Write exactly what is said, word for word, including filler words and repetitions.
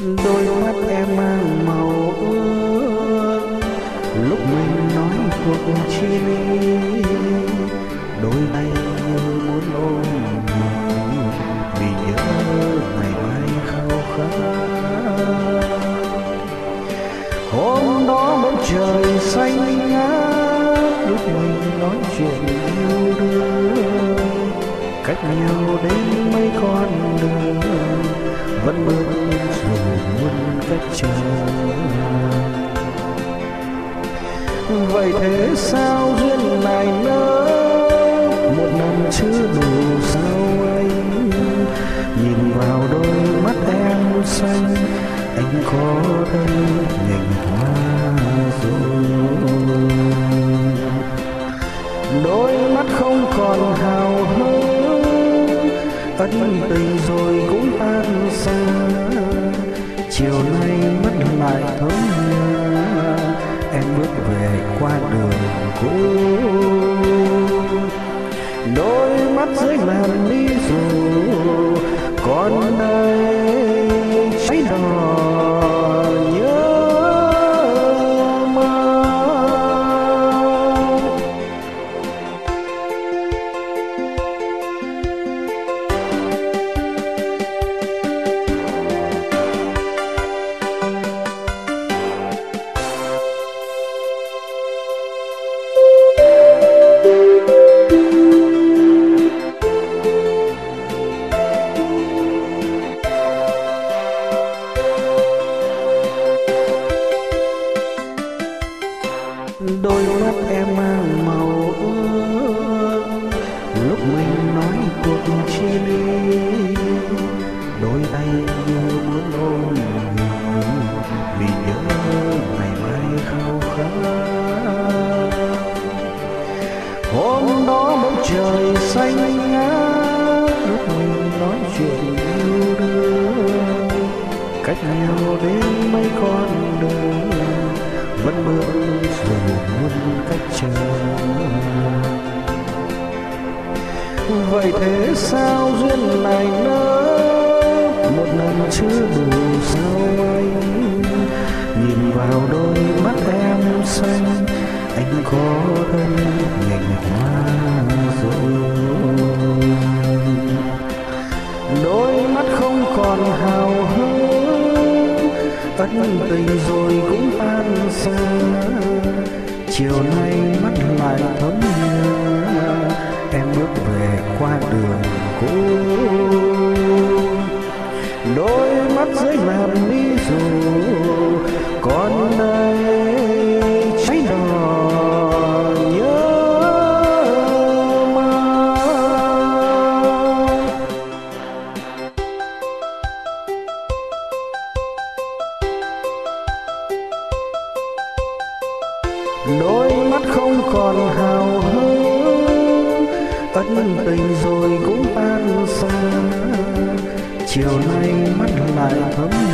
Đôi mắt em mang màu ước lúc mình nói cuộc chia ly, đôi tay như muốn ôm mình vì nhớ ngày mai khao khát. Hôm đó bầu trời xanh ngát lúc mình nói chuyện yêu đương, cách nhau đến mấy con đường vẫn bước dù muôn cách chờ. Vậy thế sao duyên này nỡ, một năm chưa đủ sao anh nhìn vào đôi mắt em xanh, anh có đây nhành hoa rồi. Đôi mắt không còn hào hứng, ân tình rồi cũng tan xa, chiều nay mất lại thấm nhớ, em bước về qua đường cũ. Đôi mắt dưới làn mi dù còn đây cháy đỏ nhớ mong. Đôi mắt em mang màu ước lúc mình nói cuộc chia ly, đôi tay như muốn ôm mình vì nhớ ngày mai khao khát. Hôm đó bầu trời xanh ngát lúc mình nói chuyện yêu đương, cách nhau đến mấy con đường vẫn bước dù muôn cách chờ. Vậy thế sao duyên này nỡ, một lần chưa đủ sao anh nhìn vào đôi mắt em xanh, anh có đây nhành hoa rồi. Đôi mắt không còn hào hứng, ân tình rồi cũng tan xa, chiều nay mắt lại thấm nhớ, em bước về qua đường cũ. Đôi mắt dưới làn mi dù còn đây cháy đỏ nhớ mong. Đôi mắt không còn hào hứng, ân tình rồi cũng tan xa, chiều nay mắt lại thấm